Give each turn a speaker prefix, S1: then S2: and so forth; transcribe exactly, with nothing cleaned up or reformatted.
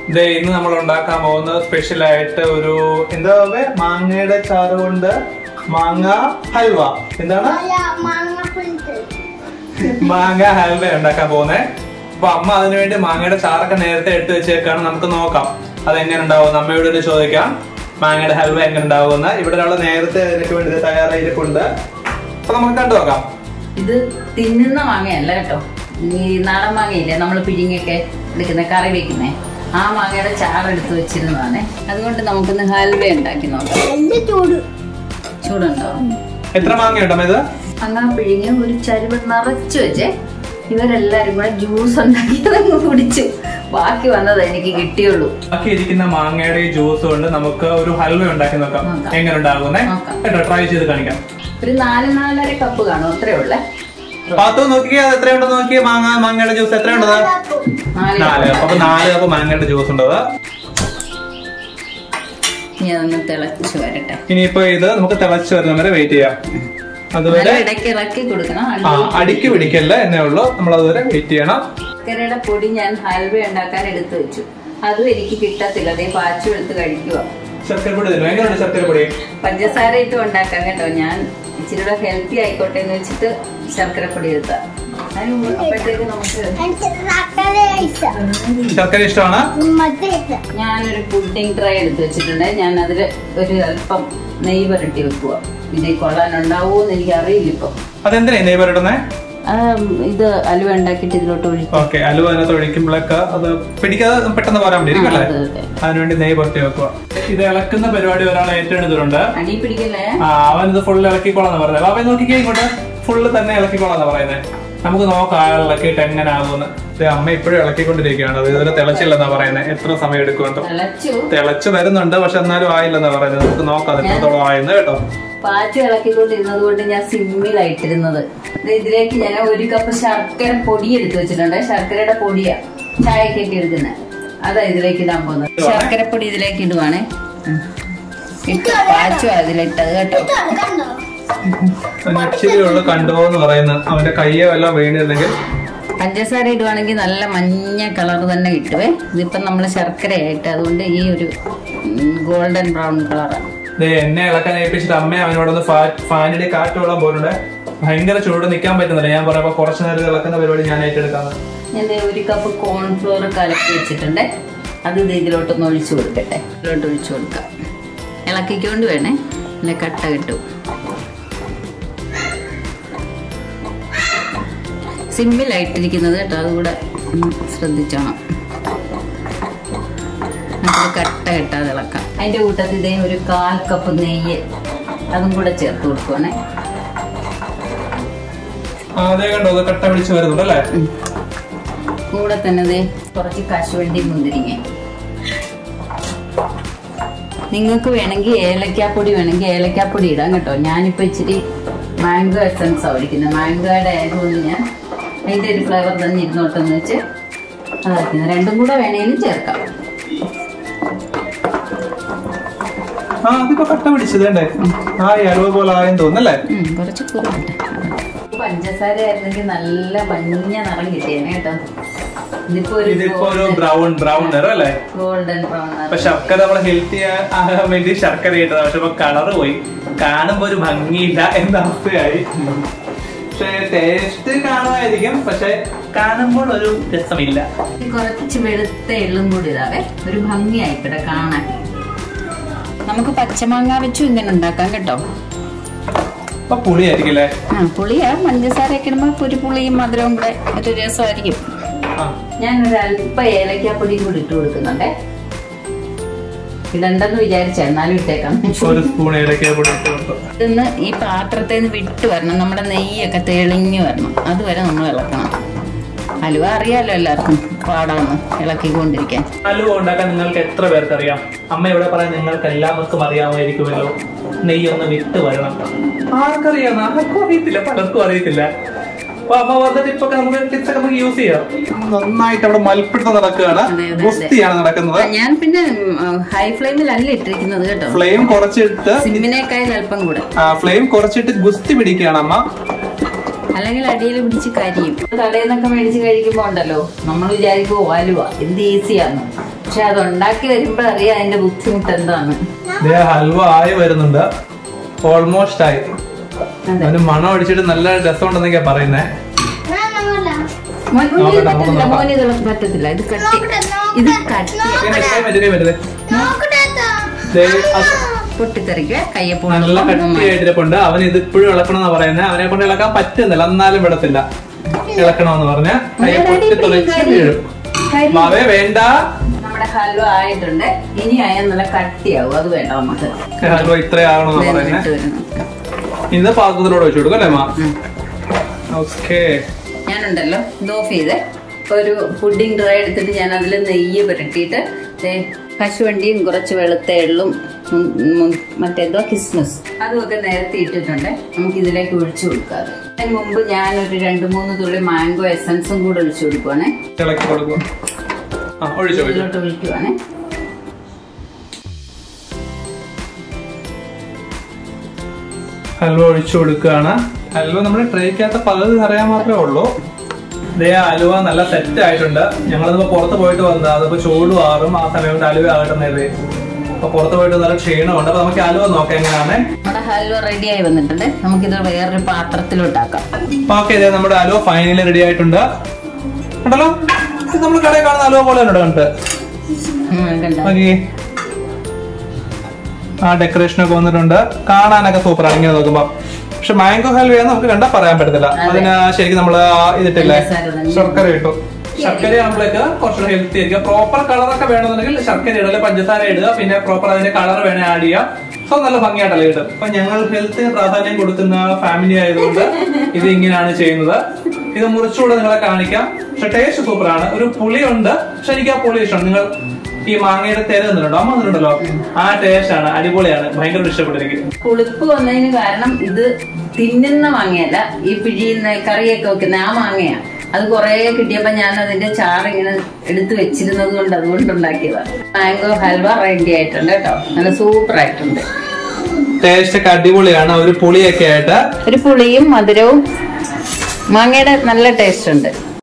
S1: ഇന്ന് നമ്മൾ ഉണ്ടാക്കാൻ പോകുന്ന സ്പെഷ്യൽ ആയിട്ട് ഒരു എന്താ മാങ്ങയുടെ ചാറ് കൊണ്ട് മാങ്ങ ഹൽവ. എന്താണ് മാങ്ങ ഹൽവ ഉണ്ടാക്കാൻ പോകുന്നത്. അപ്പൊ അമ്മ അതിനുവേണ്ടി മാങ്ങയുടെ ചാറൊക്കെ നേരത്തെ എടുത്തു വെച്ചേക്കാണ്. നമുക്ക് നോക്കാം അതെങ്ങനെ ഉണ്ടാവും. അമ്മയോട് തന്നെ ചോദിക്കാം മാങ്ങയുടെ ഹൽവ എങ്ങനെ ഉണ്ടാവുമെന്ന്. ഇവിടെ ഒരാൾ നേരത്തെ അതിനൊക്കെ വേണ്ടി തയ്യാറായിട്ടുണ്ട്. അപ്പൊ നമുക്ക് കണ്ടു നോക്കാം.
S2: ഇത് തിന്നുന്ന മാങ്ങയല്ല കേട്ടോ, ഈ നാടൻ മാങ്ങയില്ലേ നമ്മൾ പിഴിങ്ങൊക്കെ എടുക്കുന്ന കറി വെക്കുന്നേ, ആ മാങ്ങയുടെ ചാറ് എടുത്ത് വെച്ചിരുന്നതാണ്. അതുകൊണ്ട് നമുക്കൊന്ന് ഹൽവ ഉണ്ടാക്കി നോക്കാം. ചൂടുണ്ടോ?
S1: എത്ര മാങ്ങ ഉണ്ടോ ഇത്?
S2: മാങ്ങ പിഴിഞ്ഞ് ഒരു ചരുവ നിറച്ച് വെച്ചേ ഇവരെല്ലാരും കൂടെ ജ്യൂസ് ഉണ്ടാക്കിയതങ്ങ് കുടിച്ചു. ബാക്കി വന്നത് എനിക്ക് കിട്ടിയുള്ളൂ.
S1: ബാക്കി ഇരിക്കുന്ന മാങ്ങയുടെ ജ്യൂസ് കൊണ്ട് നമുക്ക് ഒരു ഹൽവ ഉണ്ടാക്കി നോക്കാം. എങ്ങനെ ഉണ്ടാകുന്നേ കേട്ടോ, ട്രൈ ചെയ്ത് കാണിക്കാം.
S2: ഒരു നാല് നാലര കപ്പ് കാണും, അത്രേ ഉള്ളേ.
S1: പാത്തു നോക്കിയാ എത്രയുണ്ടോ നോക്കിയേ. മാങ്ങ മാങ്ങയുടെ ജ്യൂസ് എത്രയുണ്ടത്? നാല് കപ്പ്. അപ്പൊ നാല് കപ്പ് മാങ്ങയുടെ ജ്യൂസ് ഉണ്ടത്.
S2: ഇനി അതൊന്ന് തിളച്ച് വരട്ടെ.
S1: ഇനിയിപ്പോ ഇത് നമുക്ക് തിളച്ച് വരുന്ന വരെ വെയിറ്റ് ചെയ്യാം. അതുവരെ
S2: ഇടയ്ക്ക് ഇളക്കി കൊടുക്കണം.
S1: അടിക്ക് പിടിക്കല്ല എന്നേ ഉള്ളൂ. നമ്മൾ അതുവരെ വെയിറ്റ് ചെയ്യണം.
S2: ശർക്കരയുടെ പൊടി ഞാൻ ഹൽവ ഉണ്ടാക്കാൻ എടുത്തു വെച്ചു. അതും എനിക്ക് കിട്ടത്തില്ല. അതേ പാച്ചു എടുത്ത് കഴിക്കുക.
S1: ശർക്കരപ്പൊടി എങ്ങനെയുണ്ട്? ശർക്കരപ്പൊടി
S2: പഞ്ചസാര ഇട്ട് ഉണ്ടാക്കാം കേട്ടോ. ഞാൻ ഇച്ചിരി കൂടെ ഹെൽത്തി ആയിക്കോട്ടെ എന്ന് വെച്ചിട്ട് ശർക്കരപ്പൊടി എടുത്താ. അപ്പോഴത്തേക്ക് നമുക്ക്
S1: ശർക്കര ഇഷ്ടമാണ്.
S2: ഞാനൊരു പുഡിംഗ് ട്രേ എടുത്ത് വെച്ചിട്ടുണ്ട്. ഞാൻ അതിൽ ഒരു അല്പം നെയ്യ് പുരട്ടി വെക്കുക. ഇത് കൊള്ളാനുണ്ടാവൂന്ന് എനിക്ക് അറിയില്ല ഇപ്പൊ.
S1: അതെന്തിനാ നെയ്യ് പുരട്ടുന്നേ?
S2: ഇത് അലുവ ഉണ്ടാക്കിട്ട് ഇതിലോട്ട് ഒഴിക്കും.
S1: ഓക്കെ, അലുവ അതിനകത്ത് ഒഴിക്കുമ്പോഴൊക്കെ അത് പിടിക്കാതെ പെട്ടെന്ന് പോരാൻ പറ്റും അല്ലേ? അതിനുവേണ്ടി നെയ്യ് പുരട്ടി വെക്കുക. ഇത് ഇളക്കുന്ന പരിപാടി ഒരാൾ ഏറ്റെടുത്തിട്ടുണ്ട്.
S2: അടി പിടിക്കല്ലേ?
S1: ആ, അവൻ ഇത് ഫുള്ള് ഇളക്കിക്കോളാന്ന് പറഞ്ഞത്. അവൻ നോക്കിക്കേ ഇങ്ങോട്ട്, ഫുള്ള് തന്നെ ഇളക്കിക്കോളാന്ന് പറയുന്നത്. നമുക്ക് നോക്കാം ആ ഇളക്കിയിട്ട് എങ്ങനെ ആകുമെന്ന്. അമ്മ ഇപ്പോഴും ഇളക്കിക്കൊണ്ടിരിക്കുകയാണ്. അത് ഇതുവരെ തിളച്ചില്ലെന്നാ പറയുന്നത്. എത്ര സമയം എടുക്കുന്നുണ്ടോ? തിളച്ചു വരുന്നുണ്ട്, പക്ഷെ എന്നാലും ആയില്ലെന്നാ പറയുന്നത്. നമുക്ക് നോക്കാം എത്രത്തോളം ആയെന്ന് കേട്ടോ.
S2: പാച്ചു ഇളക്കിക്കൊണ്ടിരുന്നത് കൊണ്ട് ഞാൻ സിമ്മിലായിട്ടിരുന്നത്. ഇതിലേക്ക് ഞാൻ ഒരു കപ്പ് ശർക്കര പൊടി എടുത്ത് വെച്ചിട്ടുണ്ട്. ശർക്കരയുടെ പൊടിയാ ചായക്കൊക്കെ എടുക്കുന്നത്. അതാ ഇതിലേക്ക് ഇടാൻ പോകുന്നത്. ശർക്കരപ്പൊടി ഇതിലേക്ക് ഇടുവാണേ. ഇട്ട് പാച്ചു അതിലിട്ടത് കേട്ടോ.
S1: ഇച്ചിരിയുള്ള കണ്ടോന്ന് പറയുന്നത്. അവന്റെ കയ്യെ വല്ലതും വീണിരുന്നെങ്കിൽ
S2: പഞ്ചസാര ഇടുവാണെങ്കിൽ നല്ല മഞ്ഞ കളർ തന്നെ കിട്ടുവേ. ഇതിപ്പം നമ്മള് ശർക്കരയായിട്ട്, അതുകൊണ്ട് ഈ ഒരു ഗോൾഡൻ ബ്രൗൺ കളറാണ്.
S1: എന്നെ ഇളക്കാൻ ഏൽപ്പിച്ചിട്ട് അമ്മ അവനോടൊന്ന് ഫാനിന്റെ കാറ്റ് വെള്ളം പോലുണ്ട്. ഭയങ്കര ചൂട് നിൽക്കാൻ പറ്റുന്നില്ല. ഞാൻ പറയുമ്പോ കുറച്ചു നേരം ഇളക്കുന്ന പരിപാടി ഞാൻ ഏറ്റെടുക്കാന്ന്.
S2: ഞാൻ ഒരു കപ്പ് കോൺഫ്ലോർ കലക്കി വെച്ചിട്ടുണ്ട്. അത് ഇതിലോട്ടൊന്ന് ഒഴിച്ചു കൊടുക്കട്ടെ. ഇതിലോട്ട് ഒഴിച്ചു കൊടുക്കാം. ഇളക്കിക്കൊണ്ട് വേണേ, അല്ലെ കട്ട കിട്ടും. സിമ്മിലായിട്ടിരിക്കുന്നത് കേട്ടോ, അതുകൂടെ ശ്രദ്ധിച്ചോണം. നമുക്ക് കട്ട കിട്ടാതെ ഇളക്കാം. അതിന്റെ കൂട്ടത്തിൽ ഇതേ ഒരു കാൽ കപ്പ് നെയ്യ് അതും കൂടെ ചേർത്ത് കൊടുക്കുവാണേ.
S1: കട്ട പിടിച്ച് വരുന്നുണ്ടല്ലേ?
S2: കൂടെ തന്നെ ഇതേ കുറച്ച് കശുവണ്ടി മുന്തിരിങ്ങ. നിങ്ങൾക്ക് വേണമെങ്കിൽ ഏലക്കാപ്പൊടി വേണമെങ്കിൽ ഏലക്കാപ്പൊടി ഇടാം കേട്ടോ. ഞാനിപ്പോ ഇച്ചിരി മാംഗോ എസൻസ് ഒഴിക്കുന്നത്. മാംഗോയുടെ ആയതുകൊണ്ട് ഞാൻ അതിന്റെ ഒരു ഫ്ലേവർ തന്നെ ഇരുന്നോട്ടെന്ന് വെച്ച് അതാക്കുന്നത്. രണ്ടും കൂടെ വേണമെങ്കിലും ചേർക്കാം.
S1: ആ, അതിപ്പോ കട്ട പിടിച്ചതേ. ആ, അലുവ പോലെ ആയെന്ന് തോന്നുന്നല്ലേ?
S2: കുറച്ച് കുറവുണ്ട്. പഞ്ചസാര ആയിരുന്നെങ്കിൽ നല്ല മഞ്ഞ നിറം കിട്ടിയേനെ കേട്ടോ.
S1: ഇതിപ്പോ ഒരു ബ്രൗൺ ബ്രൗൺ നിറം അല്ലേ?
S2: Golden brown.
S1: അപ്പൊ ശർക്കര നമ്മളെ ഹെൽത്തി ആകാൻ വേണ്ടി ശർക്കര ഇട്ടത്. പക്ഷെ ഇപ്പൊ കളറ് പോയി, കാണുമ്പോ ഒരു ഭംഗിയില്ല എന്ന അവസ്ഥയായി. പക്ഷെ ടേസ്റ്റ് കാണുമായിരിക്കും, പക്ഷെ കാണുമ്പോൾ ഒരു രസമില്ല.
S2: കുറച്ച് വെളുത്ത എള്ളും കൂടി ഇതാവേ, ഒരു ഭംഗിയായിക്കട്ടെ കാണാൻ. നമുക്ക് പച്ചമാങ്ങ വെച്ചും ഇങ്ങനെ ഉണ്ടാക്കാം കേട്ടോ.
S1: പുളിയായിരിക്കും.
S2: ആ, പുളിയാ. പഞ്ചസാര ഒക്കെ ഇടുമ്പോ ഒരു പുളിയും മധുരവും കൂടെ ഒരു രസമായിരിക്കും. ഞാനൊരു അല്പ ഏലക്കാപ്പൊടിയും കൂടി ഇട്ട് കൊടുക്കുന്നുണ്ടേ. ഇടണ്ടെന്ന് വിചാരിച്ച, എന്നാലും ഇട്ടേക്കാം. ഇതൊന്ന് ഈ പാത്രത്തിൽ നിന്ന് വിട്ട് വരണം. നമ്മുടെ നെയ്യൊക്കെ തെളിഞ്ഞു വരണം. അതുവരെ നമ്മൾ ഇളക്കണം. ഹലുവ അറിയാലോ എല്ലാവർക്കും, പാടാണ് ഇളക്കിക്കൊണ്ടിരിക്കാൻ.
S1: ഹലുവ ഉണ്ടാക്കാൻ നിങ്ങൾക്ക് എത്ര പേർക്ക് അറിയാം? അമ്മ ഇവിടെ പറയാൻ നിങ്ങൾക്ക് എല്ലാവർക്കും അറിയാമായിരിക്കുമല്ലോ. നെയ്യൊന്ന് വിട്ട് വരണം. ആർക്കറിയാം? ആർക്കും അറിയത്തില്ല, പലർക്കും അറിയത്തില്ല. അപ്പൊ അമ്മ പറഞ്ഞ ടിപ്പൊക്കെ നമുക്ക് ടിപ്സ് ഒക്കെ നമുക്ക് യൂസ് ചെയ്യാം. നന്നായിട്ട് അവിടെ മൽപ്പിടുത്തം നടക്കുകയാണ്, ഗുസ്തിയാണ് നടക്കുന്നത്.
S2: ഞാൻ പിന്നെ ഹൈ ഫ്ലെയിമിലല്ല ഇട്ടിരിക്കുന്നത് കേട്ടോ.
S1: ഫ്ലെയിം കുറച്ചിട്ട്
S2: സിമ്മിനേക്കാൾ അല്പം കൂടെ
S1: ഫ്ലെയിം കുറച്ചിട്ട് ഗുസ്തി പിടിക്കുകയാണ് അമ്മ.
S2: അല്ലെങ്കിൽ അടിയിൽ പിടിച്ച് കരിയും. കടയിൽ നിന്നൊക്കെ മേടിച്ച് കഴിക്കുമ്പോ ഉണ്ടല്ലോ, നമ്മൾ വിചാരിക്കുമോ അലുവ എന്ത് ഈസിയാന്ന്. പക്ഷെ അത് ഉണ്ടാക്കി വരുമ്പോ അറിയാം അതിന്റെ ബുദ്ധിമുട്ട് എന്താണ്.
S1: ഹൽവ ആയി വരുന്നുണ്ട്, ഓൾമോസ്റ്റ് ആയി. അതിന് മണം അടിച്ചിട്ട് നല്ല രസമുണ്ടെന്നൊക്കെയാ പറയുന്നേ.
S2: മോന് ഇത് പറ്റത്തില്ല, ഇത് കട്ടി, ഇത് കട്ടി പൊട്ടിത്തെറിക്കുക. കയ്യപ്പോ
S1: നല്ല കട്ടിയായിട്ടിരിപ്പുണ്ട്. അവൻ ഇത് ഇപ്പോഴും ഇളക്കണമെന്നാ പറയുന്നത്. അവനെ കൊണ്ട് ഇളക്കാൻ പറ്റുന്നില്ല, എന്നാലും വിടത്തില്ല. ഇളക്കണമെന്ന് പറഞ്ഞ കയ്യെ പൊട്ടിത്തെറിച്ച് വീഴും. മാവേ വേണ്ട.
S2: നമ്മുടെ ഹൽവ ആയിട്ടുണ്ട്. ഇനി ആയാൽ നല്ല കട്ടിയാവും, അത് വേണ്ട നമുക്ക്.
S1: ഹൽവ ഇത്രയാവണമെന്ന് പറയുന്നത്. ഇത് പാത്രത്തിലൂടെ വെച്ച് കൊടുക്കും അല്ലേ മാ? ഓക്കെ.
S2: ഞാനുണ്ടല്ലോ ഇത് ഓഫ് ചെയ്ത് ഒരു പുഡിംഗ് ഡ്രൈ എടുത്തിട്ട് ഞാൻ അതിൽ നെയ്യ് പുരട്ടിയിട്ട് കശുവണ്ടിയും കുറച്ച് വെളുത്ത എള്ളും മറ്റേതോ കിസ്മസ് അതുമൊക്കെ നേരത്തെ ഇട്ടിട്ടുണ്ട്. നമുക്ക് ഇതിലേക്ക് ഒഴിച്ചു കൊടുക്കാറ്. അതിന് മുമ്പ് ഞാനൊരു രണ്ട് മൂന്ന് തുള്ളി മാംഗോ എസൻസും കൂടെ ഒഴിച്ചു കൊടുക്കുവാണേ. ഇതിലോട്ട് ഒഴിക്കുവാണേ.
S1: ഹൽവ ഒഴിച്ചു കൊടുക്കുകയാണ്. ഹൽവ നമ്മുടെ ട്രേക്കകത്ത് പലത് അറിയാൻ മാത്രമേ ഉള്ളൂ. ഇതേ ഹലുവ നല്ല സെറ്റ് ആയിട്ടുണ്ട്. ഞങ്ങളിപ്പോ പുറത്ത് പോയിട്ട് വന്നത്, അതിപ്പോ ചൂട് മാറും. ആ സമയം കൊണ്ട് ഹലുവ ആകട്ടെ. അപ്പൊ പുറത്ത് പോയിട്ട് നല്ല ക്ഷീണമുണ്ട്. അപ്പൊ നമുക്ക് ഹലുവ നോക്കാം എങ്ങനെയാണ്.
S2: നമ്മുടെ ഹലുവ റെഡി ആയി വന്നിട്ടുണ്ട്. നമുക്കിത് വേറൊരു പാത്രത്തിലോട്ടാക്കാം.
S1: ഓക്കെ, ഇതേ നമ്മുടെ ഹലുവ ഫൈനലി റെഡി ആയിട്ടുണ്ട്. കണ്ടല്ലോ, ഇത് നമ്മൾ കടയിൽ കാണുന്ന ഹലുവ പോലെ ഉണ്ട് കണ്ടിട്ട്. ആ ഡെക്കറേഷൻ ഒക്കെ വന്നിട്ടുണ്ട്. കാണാനൊക്കെ സൂപ്പറാണ് ഇങ്ങനെ നോക്കുമ്പോ. പക്ഷെ മാംഗോ ഹൽവയാന്ന് നമുക്ക് കണ്ടാൽ പറയാൻ പറ്റത്തില്ല. അതിന് ശരിക്കും നമ്മള് ഇതിട്ടില്ലേ, ശർക്കര ഇട്ടു. ശർക്കര ആകുമ്പോഴേക്ക് കുറച്ചുകൂടെ ഹെൽത്തി ആയിരിക്കും. പ്രോപ്പർ കളറൊക്കെ വേണമെന്നുണ്ടെങ്കിൽ ശർക്കര ഇടുക, പഞ്ചസാര ഇടുക, പിന്നെ പ്രോപ്പർ അതിന്റെ കളർ വേണേ ആഡ് ചെയ്യാം. സോ നല്ല ഭംഗിയായിട്ടല്ല കിട്ടും. അപ്പൊ ഞങ്ങൾ ഹെൽത്തിന് പ്രാധാന്യം കൊടുക്കുന്ന ഫാമിലി ആയതുകൊണ്ട് ഇത് ഇങ്ങനെയാണ് ചെയ്യുന്നത്. ഇത് മുറിച്ചുകൂടെ നിങ്ങളെ കാണിക്കാം. പക്ഷെ ടേസ്റ്റ് സൂപ്പറാണ്. ഒരു പുളിയുണ്ട്, പക്ഷെ എനിക്ക് ആ പുളി ഇഷ്ടമാണ്. നിങ്ങൾ ഈ മാങ്ങയുടെ തേര തന്നിട്ടുണ്ടോ, അമ്മ തന്നിട്ടുണ്ടല്ലോ, ആ ടേസ്റ്റ് ആണ്, അടിപൊളിയാണ്. ഭയങ്കര ഇഷ്ടപ്പെട്ടിരിക്കും.
S2: പുളിപ്പ് വന്നതിന് കാരണം ഇത് തിന്നുന്ന മാങ്ങയല്ല, ഈ പിഴിയുന്ന കറിയൊക്കെ വെക്കുന്ന ആ മാങ്ങയാണ്. അത് കുറെ കിട്ടിയപ്പോ ഞാൻ അതിന്റെ ചാറ് ഇങ്ങനെ എടുത്തു വെച്ചിരുന്നത് കൊണ്ട് അതുകൊണ്ട് ഉണ്ടാക്കിയതാണ്. മാംഗോ ഹൽവ റെഡി ആയിട്ടുണ്ട് കേട്ടോ. നല്ല സൂപ്പർ ആയിട്ടുണ്ട്.
S1: ടേസ്റ്റ് ഒക്കെ അടിപൊളിയാണ്. ഒരു പുളിയൊക്കെ ആയിട്ട്,
S2: ഒരു പുളിയും മധുരവും മാങ്ങയുടെ നല്ല ടേസ്റ്റ് ഉണ്ട്.